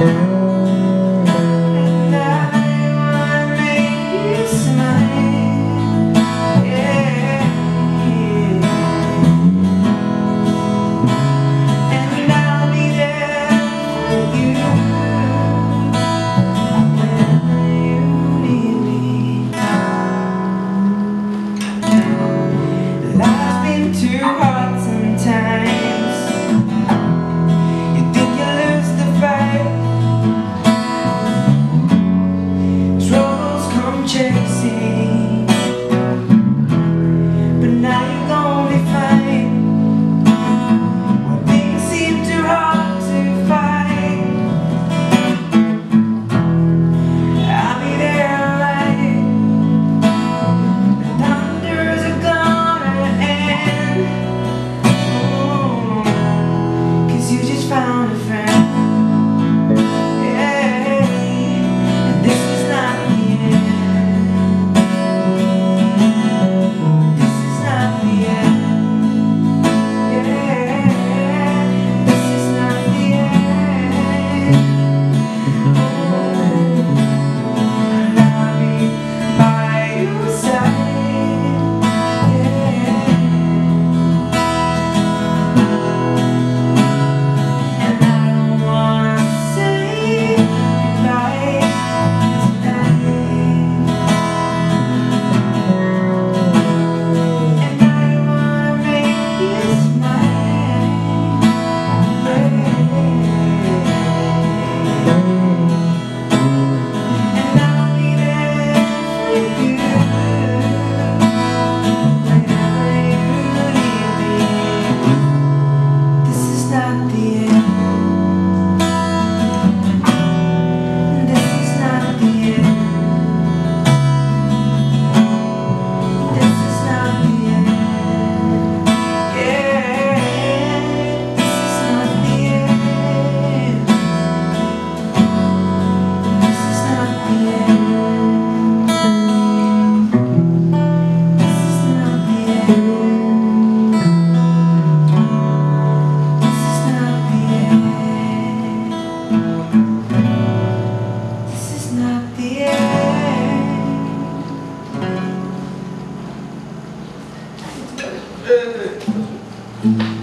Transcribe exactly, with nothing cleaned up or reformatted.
Too hard sometimes. You think you lose the fight. Troubles come chasing, but now you're gonna be fine. When things seem too hard to fight, I'll be there alright. The thunders are gonna end. You just found a friend, yeah, and this is not the end. This is not the end, yeah, this is not the end. Oh, I'll be by your side, yeah. Uh,